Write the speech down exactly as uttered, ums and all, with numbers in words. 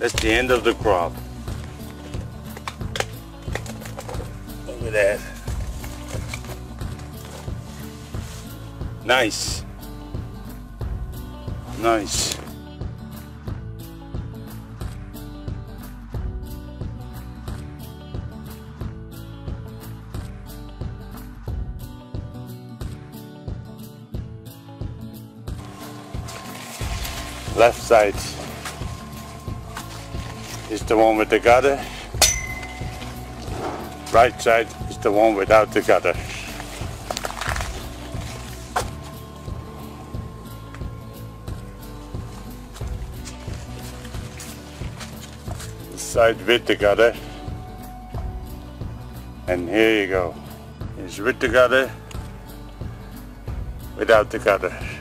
That's the end of the crop. Look at that. Nice. Nice. Left side is the one with the gutter. Right side is the one without the gutter. The side with the gutter. And here you go. It's with the gutter, without the gutter.